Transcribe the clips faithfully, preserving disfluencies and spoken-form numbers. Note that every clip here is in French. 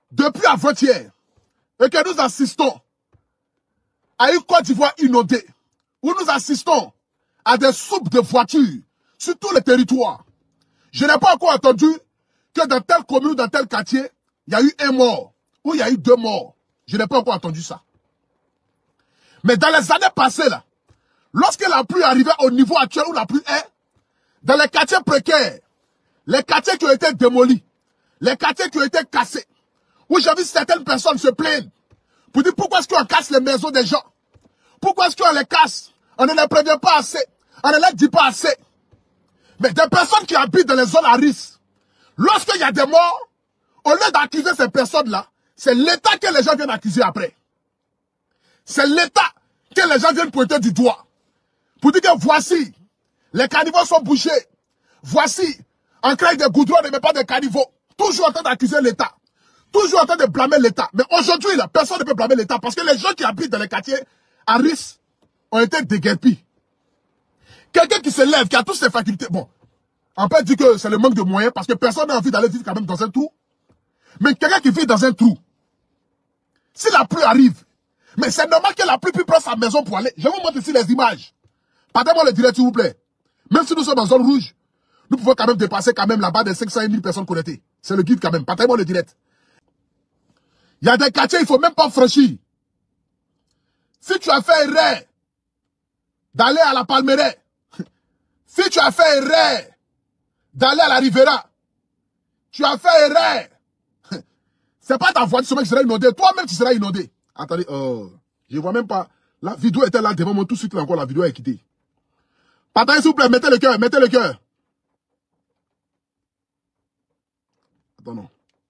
depuis avant-hier, et que nous assistons à une Côte d'Ivoire inondée, où nous assistons à des soupes de voitures sur tout le territoire. Je n'ai pas encore entendu que dans telle commune ou dans tel quartier, il y a eu un mort, ou il y a eu deux morts. Je n'ai pas encore entendu ça. Mais dans les années passées, là, lorsque la pluie arrivait au niveau actuel où la pluie est, dans les quartiers précaires, les quartiers qui ont été démolis, les quartiers qui ont été cassés, où j'ai vu certaines personnes se plaindre pour dire pourquoi est-ce qu'on casse les maisons des gens? Pourquoi est-ce qu'on les casse? On ne les prévient pas assez. On ne les dit pas assez. Mais des personnes qui habitent dans les zones à risque, lorsqu'il y a des morts, au lieu d'accuser ces personnes-là, c'est l'État que les gens viennent accuser après. C'est l'État que les gens viennent pointer du doigt. Pour dire que voici, les caniveaux sont bouchés. Voici, on crée des goudrons, on ne met pas de caniveaux. Toujours en train d'accuser l'État. Toujours en train de blâmer l'État. Mais aujourd'hui, là, personne ne peut blâmer l'État parce que les gens qui habitent dans les quartiers à risque ont été déguerpis. Quelqu'un qui se lève, qui a toutes ses facultés, bon, on peut dire que c'est le manque de moyens parce que personne n'a envie d'aller vivre quand même dans un trou. Mais quelqu'un qui vit dans un trou, si la pluie arrive, mais c'est normal que la pluie puisse prendre sa maison pour aller. Je vous montre ici les images. Partez-moi le direct, s'il vous plaît. Même si nous sommes en zone rouge, nous pouvons quand même dépasser quand même là-bas des cinq cent mille personnes connectées. C'est le guide quand même. Partez-moi le direct. Il y a des quartiers, il ne faut même pas franchir. Si tu as fait erreur d'aller à la Palmeraie, si tu as fait erreur d'aller à la Rivera, tu as fait erreur. C'est pas ta voiture qui sera inondée, toi-même tu seras inondé. Attendez, oh, je vois même pas. La vidéo était là devant moi, tout de suite là encore, la vidéo est quittée. Partagez s'il vous plaît, mettez le cœur, mettez le cœur. Attends, non.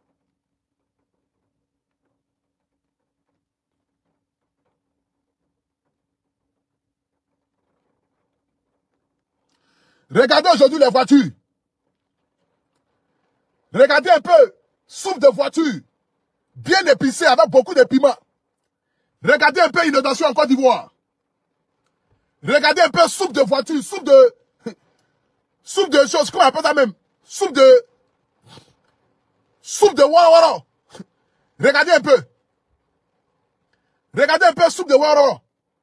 Regardez aujourd'hui les voitures. Regardez un peu, soupe de voiture, bien épicée avec beaucoup de piments. Regardez un peu inondation en Côte d'Ivoire. Regardez un peu soupe de voiture, soupe de... Soupe de choses, comment on appelle ça même? Soupe de... Soupe de wara. Regardez un peu. Regardez un peu soupe de wara.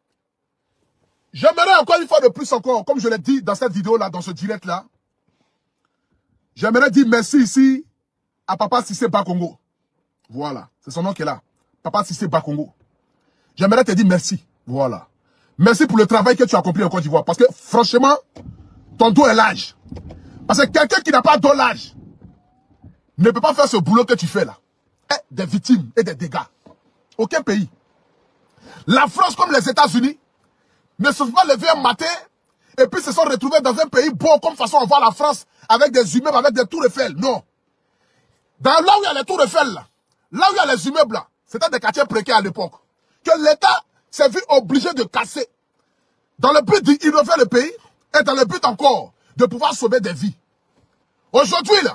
J'aimerais encore une fois de plus encore, comme je l'ai dit dans cette vidéo-là, dans ce direct-là, j'aimerais dire merci ici à Papa Cissé Bakongo. Voilà, c'est son nom qui est là. Papa Cissé Bakongo. J'aimerais te dire merci. Voilà. Merci pour le travail que tu as accompli en Côte d'Ivoire. Parce que franchement, ton dos est large. Parce que quelqu'un qui n'a pas de dos large ne peut pas faire ce boulot que tu fais là. Et des victimes et des dégâts. Aucun pays. La France comme les États-Unis ne se sont pas levés un matin et puis se sont retrouvés dans un pays beau comme façon on voit la France avec des immeubles, avec des tours Eiffel. Non. Dans là où il y a les tours Eiffel, là, là où il y a les immeubles, là, c'était des quartiers précaires à l'époque. Que l'État s'est vu obligé de casser. Dans le but d'innover le pays et dans le but encore de pouvoir sauver des vies. Aujourd'hui, là,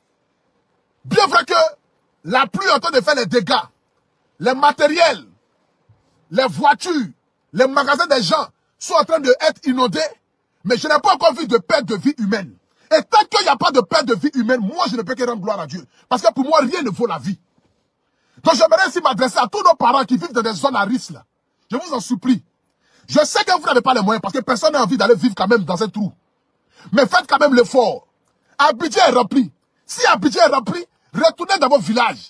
bien vrai que la pluie est en train de faire les dégâts, les matériels, les voitures, les magasins des gens sont en train d'être inondés, mais je n'ai pas encore vu de perte de vie humaine. Et tant qu'il n'y a pas de perte de vie humaine, moi je ne peux que rendre gloire à Dieu. Parce que pour moi, rien ne vaut la vie. Donc j'aimerais aussi m'adresser à tous nos parents qui vivent dans des zones à risque là. Je vous en supplie. Je sais que vous n'avez pas les moyens parce que personne n'a envie d'aller vivre quand même dans un trou. Mais faites quand même l'effort. Abidjan est rempli. Si Abidjan est rempli, retournez dans vos villages.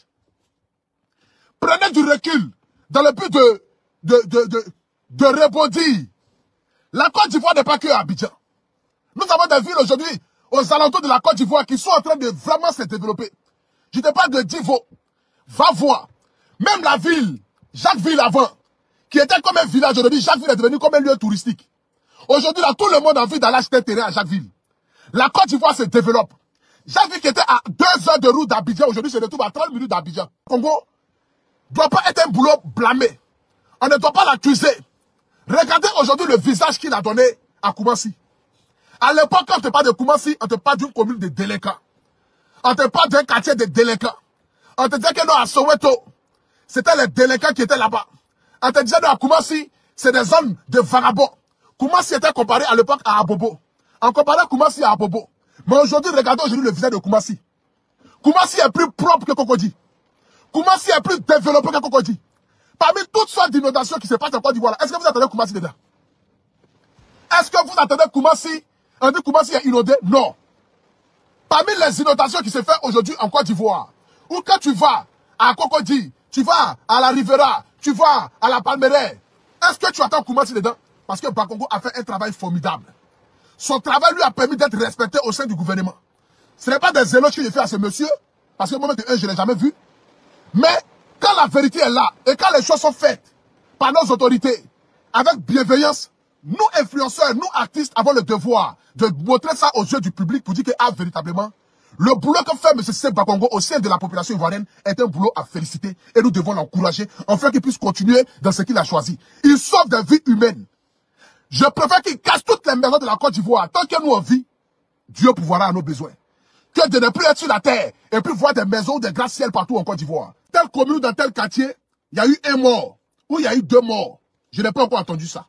Prenez du recul dans le but de, de, de, de, de rebondir. La Côte d'Ivoire n'est pas que Abidjan. Nous avons des villes aujourd'hui aux alentours de la Côte d'Ivoire qui sont en train de vraiment se développer. Je te parle de Divo. Va voir. Même la ville, Jacquesville avant, qui était comme un village aujourd'hui, Jacquesville est devenu comme un lieu touristique. Aujourd'hui, là, tout le monde a envie d'aller acheter un terrain à Jacquesville. La Côte d'Ivoire se développe. Jacquesville qui était à deux heures de route d'Abidjan, aujourd'hui se retrouve à trente minutes d'Abidjan. Congo ne doit pas être un boulot blâmé. On ne doit pas l'accuser. Regardez aujourd'hui le visage qu'il a donné à Koumassi. À l'époque, quand on te parle de Koumassi, on te parle d'une commune de délinquants. On te parle d'un quartier de délinquants. On te disait que non, à Soweto, c'était les délinquants qui étaient là-bas. On te disait non, à Koumassi, c'est des zones de vagabonds. Koumassi était comparé à l'époque à Abobo. On comparait Koumassi à Abobo. Mais aujourd'hui, regardez aujourd'hui le visage de Koumassi. Koumassi est plus propre que Cocody. Koumassi est plus développé que Cocody. Parmi toutes sortes d'inondations qui se passent en Côte d'Ivoire, est-ce que vous attendez Koumassi dedans? Est-ce que vous attendez Koumassi? On dit Koumassi est inondé? Non. Parmi les inondations qui se font aujourd'hui en Côte d'Ivoire, ou quand tu vas à Cocody, tu vas à la Rivera, tu vas à la Palmeraie, est-ce que tu attends Koumassi dedans? Parce que Bakongo a fait un travail formidable. Son travail lui a permis d'être respecté au sein du gouvernement. Ce n'est pas des éloges que j'ai fait à ce monsieur, parce que moi-même, je ne l'ai jamais vu. Mais quand la vérité est là, et quand les choses sont faites par nos autorités, avec bienveillance, nous influenceurs, nous artistes, avons le devoir de montrer ça aux yeux du public pour dire que, ah, véritablement, le boulot que fait M. Cissé Bakongo au sein de la population ivoirienne est un boulot à féliciter et nous devons l'encourager afin qu'il puisse continuer dans ce qu'il a choisi. Il sauve des vies humaines. Je préfère qu'il casse toutes les maisons de la Côte d'Ivoire. Tant que nous on vit, Dieu pourvoira à nos besoins. Que de ne plus être sur la terre et puis voir des maisons, des gratte-ciel partout en Côte d'Ivoire. Telle commune, dans tel quartier, il y a eu un mort ou il y a eu deux morts. Je n'ai pas encore entendu ça.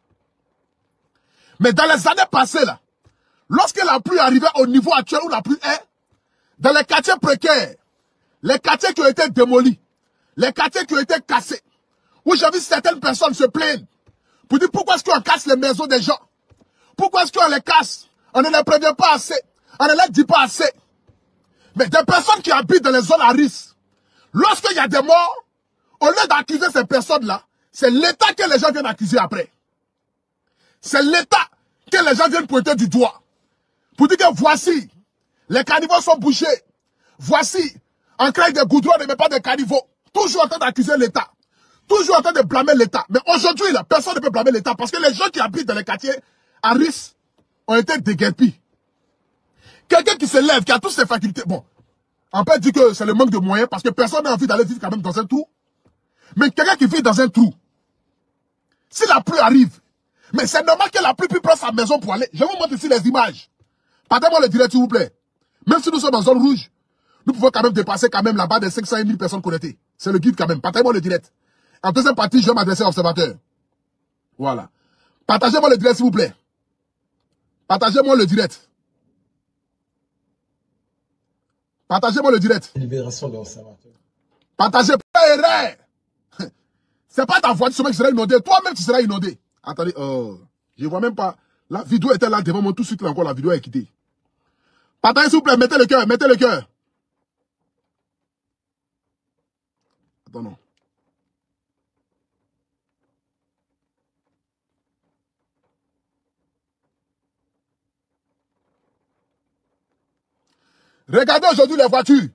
Mais dans les années passées, là, lorsque la pluie arrivait au niveau actuel où la pluie est, dans les quartiers précaires, les quartiers qui ont été démolis, les quartiers qui ont été cassés, où j'ai vu certaines personnes se plaindre pour dire pourquoi est-ce qu'on casse les maisons des gens? Pourquoi est-ce qu'on les casse? On ne les prévient pas assez. On ne les dit pas assez. Mais des personnes qui habitent dans les zones à risque, lorsqu'il y a des morts, au lieu d'accuser ces personnes-là, c'est l'État que les gens viennent accuser après. C'est l'État que les gens viennent pointer du doigt. Pour dire que voici, les caniveaux sont bouchés. Voici, en créant des goudrons, on ne met pas de caniveaux. Toujours en train d'accuser l'État. Toujours en train de blâmer l'État. Mais aujourd'hui, là, personne ne peut blâmer l'État parce que les gens qui habitent dans les quartiers à risque ont été déguerpis. Quelqu'un qui se lève, qui a toutes ses facultés. Bon, on peut dire que c'est le manque de moyens parce que personne n'a envie d'aller vivre quand même dans un trou. Mais quelqu'un qui vit dans un trou, si la pluie arrive, mais c'est normal que la pluie puisse prendre sa maison pour aller. Je vous montre ici les images. Partez-moi le direct, s'il vous plaît. Même si nous sommes en zone rouge, nous pouvons quand même dépasser quand même là-bas des cinq cent mille personnes connectées. C'est le guide quand même. Partagez-moi le direct. En deuxième partie, je vais m'adresser à l'observateur. Voilà. Partagez-moi le direct, s'il vous plaît. Partagez-moi le direct. Partagez-moi le direct. Libération de l'observateur. Partagez pas. C'est pas ta voiture qui sera inondée. Toi-même, tu seras inondé. Attendez, oh, je vois même pas. La vidéo était là devant moi tout de suite. Là encore, la vidéo est quittée. Partagez, s'il vous plaît. Mettez le cœur. Mettez le cœur. Attends, non. Regardez aujourd'hui les voitures.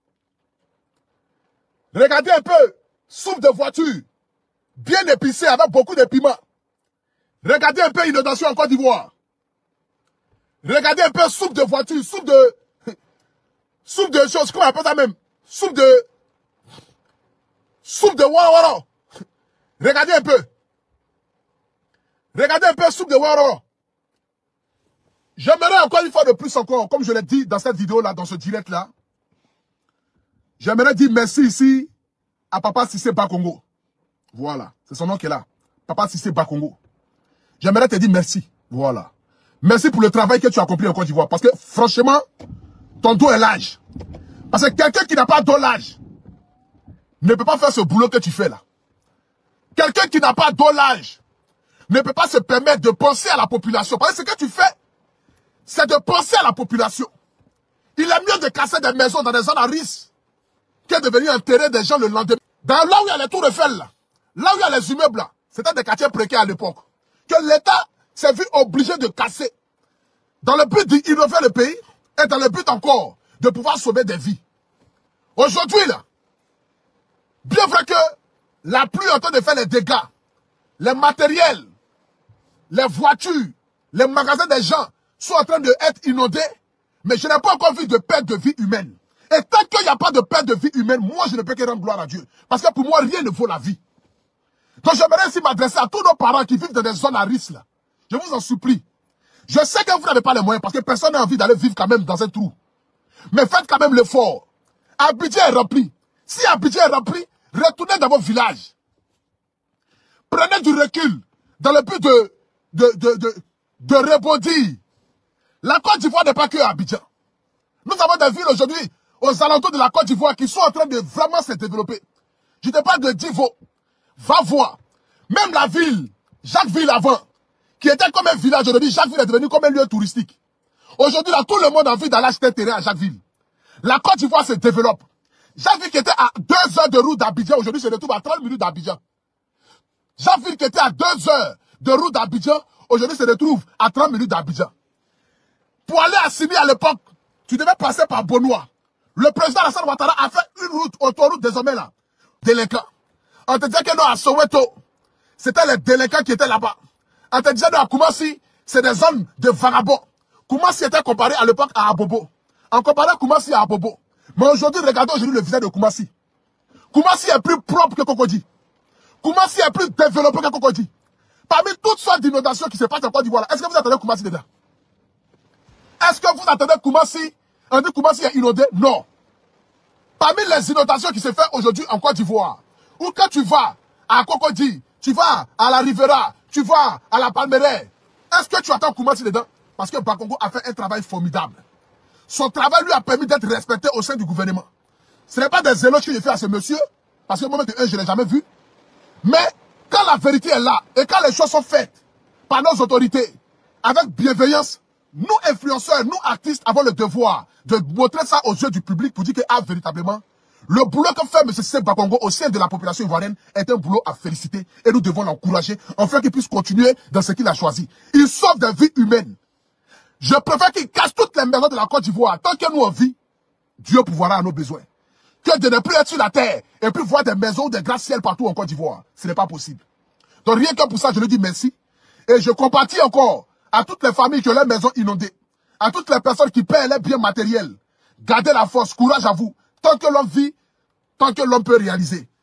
Regardez un peu. Soupe de voiture. Bien épicé avec beaucoup de piment. Regardez un peu inondation en Côte d'Ivoire. Regardez un peu soupe de voiture. Soupe de... Soupe de choses. Comment on appelle ça même? Soupe de... Soupe de wara. Regardez un peu. Regardez un peu soupe de wara. J'aimerais encore une fois de plus encore, comme je l'ai dit dans cette vidéo-là, dans ce direct-là, j'aimerais dire merci ici à Papa Cissé Bakongo. Voilà, c'est son nom qui est là. Papa Cissé Bakongo. J'aimerais te dire merci. Voilà. Merci pour le travail que tu as accompli en Côte d'Ivoire. Parce que franchement, ton dos est large. Parce que quelqu'un qui n'a pas de dos large ne peut pas faire ce boulot que tu fais là. Quelqu'un qui n'a pas de dos large ne peut pas se permettre de penser à la population. Parce que ce que tu fais, c'est de penser à la population. Il est mieux de casser des maisons dans des zones à risque que de venir enterrer des gens le lendemain. Dans là où il y a les tours Eiffel, là, là où il y a les immeubles, là, c'était des quartiers précaires à l'époque. Que l'État s'est vu obligé de casser. Dans le but d'innover le pays et dans le but encore de pouvoir sauver des vies. Aujourd'hui, là, bien vrai que la pluie est en train de faire les dégâts, les matériels, les voitures, les magasins des gens sont en train d'être inondés, mais je n'ai pas encore vu de perte de vie humaine. Et tant qu'il n'y a pas de perte de vie humaine, moi je ne peux que rendre gloire à Dieu. Parce que pour moi, rien ne vaut la vie. Donc j'aimerais aussi m'adresser à tous nos parents qui vivent dans des zones à risque là. Je vous en supplie. Je sais que vous n'avez pas les moyens parce que personne n'a envie d'aller vivre quand même dans un trou. Mais faites quand même l'effort. Abidjan est rempli. Si Abidjan est rempli, retournez dans vos villages. Prenez du recul dans le but de, de, de, de, de rebondir. La Côte d'Ivoire n'est pas que Abidjan. Nous avons des villes aujourd'hui aux alentours de la Côte d'Ivoire qui sont en train de vraiment se développer. Je te parle de Divo. Va voir. Même la ville, Jacquesville avant, qui était comme un village, aujourd'hui, Jacquesville est devenu comme un lieu touristique. Aujourd'hui, là, tout le monde a envie d'aller acheter un terrain à Jacquesville. La Côte d'Ivoire se développe. Jacquesville qui était à deux heures de route d'Abidjan, aujourd'hui se retrouve à trente minutes d'Abidjan. Jacquesville qui était à deux heures de route d'Abidjan, aujourd'hui se retrouve à trente minutes d'Abidjan. Pour aller à Simi à l'époque, tu devais passer par Bonois. Le président Alassane Ouattara a fait une route, autoroute désormais là, délinquant. On te disait que non, à Soweto, c'était les délinquants qui étaient là-bas. On te disait non, à Koumassi, c'est des zones de vagabonds. Koumassi était comparé à l'époque à Abobo. On comparait Koumassi à Abobo. Mais aujourd'hui, regardez aujourd'hui le visage de Koumassi. Koumassi est plus propre que Cocody. Koumassi est plus développé que Cocody. Parmi toutes sortes d'inondations qui se passent en Côte d'Ivoire, est-ce que vous attendez Koumassi dedans? Est-ce que vous attendez Koumassi? On dit Koumassi est inondé? Non. Parmi les inondations qui se font aujourd'hui en Côte d'Ivoire, ou quand tu vas à Cocody, tu vas à la Rivera, tu vas à la Palmeraie, est-ce que tu attends Koumassi dedans? Parce que Bakongo a fait un travail formidable. Son travail lui a permis d'être respecté au sein du gouvernement. Ce n'est pas des éloges que j'ai fait à ce monsieur, parce que moi, je ne l'ai jamais vu. Mais quand la vérité est là, et quand les choses sont faites par nos autorités, avec bienveillance, nous influenceurs, nous artistes, avons le devoir de montrer ça aux yeux du public pour dire que, ah, véritablement, le boulot que fait M. Cissé Bakongo au sein de la population ivoirienne est un boulot à féliciter et nous devons l'encourager afin qu'il puisse continuer dans ce qu'il a choisi. Il sauve des vies humaines. Je préfère qu'il casse toutes les maisons de la Côte d'Ivoire. Tant que nous on vit, Dieu pourvoira à nos besoins. Que de ne plus être sur la terre et puis voir des maisons, des gratte-ciel partout en Côte d'Ivoire. Ce n'est pas possible. Donc rien que pour ça, je lui dis merci. Et je compatis encore à toutes les familles qui ont leurs maisons inondées. À toutes les personnes qui paient leurs biens matériels. Gardez la force, courage à vous. Tant que l'homme vit, tant que l'homme peut réaliser.